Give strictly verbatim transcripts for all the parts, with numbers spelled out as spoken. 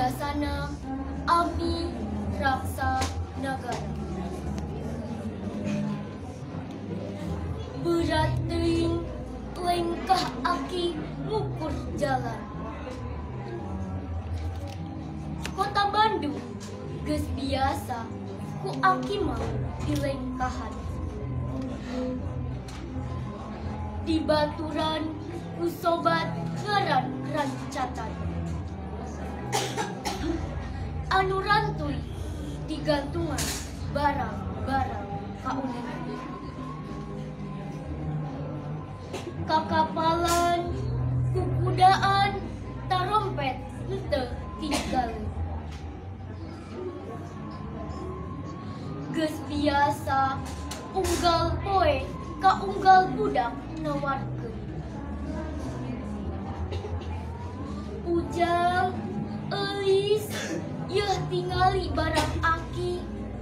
bijaksana abdi raksa nagara. Berat teuing lengkah aki ngukur jalan. Kota Bandung geus biasa ku aki mah dilengkahan. Di baturan ku sobat ngaran rancatan. Anu rantuy digantungan barang-barang kauningan. Kakapalan kukudaan tarompet henteu tinggal. Geus biasa unggal poe ka unggal budak nawarkeun. Ujang eulis yeuh tingali barang aki.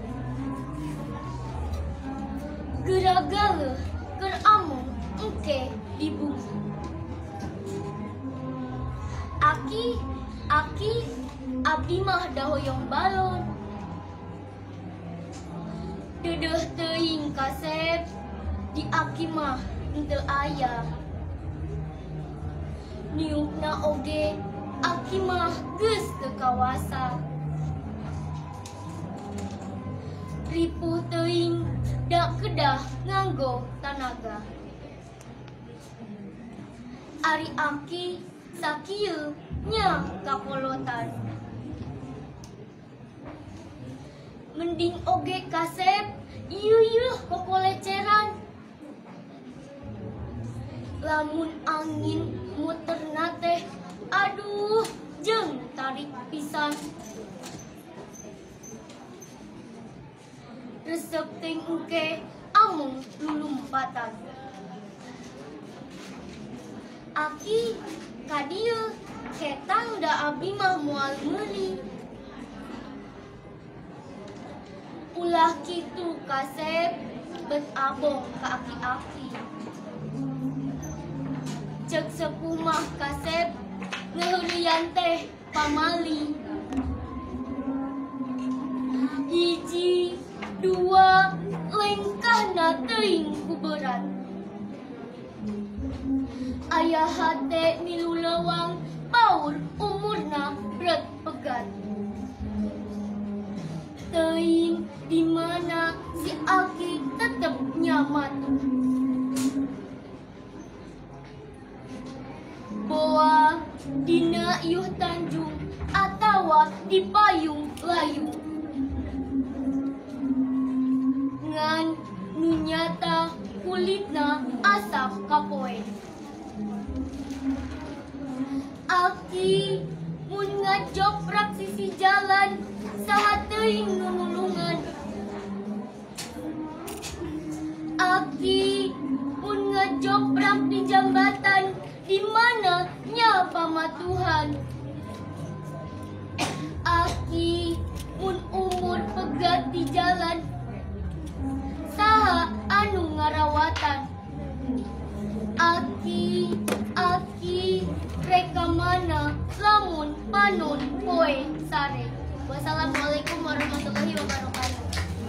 Geragaleun keur amung engke di bumi. Aki, aki, abdi mah da hoyong balon. Dedeh teuing kasep, di aki mah henteu aya. Niupna oge, aki mah geus teu kawasa. Ripuh teuing da kedah nganggo tanaga. Ari aki sakieu nya kapolotan. Mending oge kasep ieu-ieu kokoleceran. Lamun angin muterna teh aduh jeung tarik pisan. Resep teuing engke amung lulumpatan. Aki kadieu ketang da abdi mah moal meuli. Ulah kitu kasep bet abong ka aki-aki. Cek sepuh mah kasep ngeheulian teh pamali. Hiji dua lengkahna teuing ku berat. Ayah hate milu lewang paur umurna berat pegat. Teuing di mana si aki tetep nyamatu. Boa dina iuh Tanjung atawa di payung layung. Ngan nu nyata kulitna asap kapoe. Aki mun ngajoprak sisi jalan saha teuing nu nulungan. Aki mun ngajoprak di jambatan di mana nya pamatuhan. Aki mun umur pegat di jalan saha anu ngarawatan. Aki, aki, reka mana lamun panon poe sare. Wassalamualaikum warahmatullahi wabarakatuh.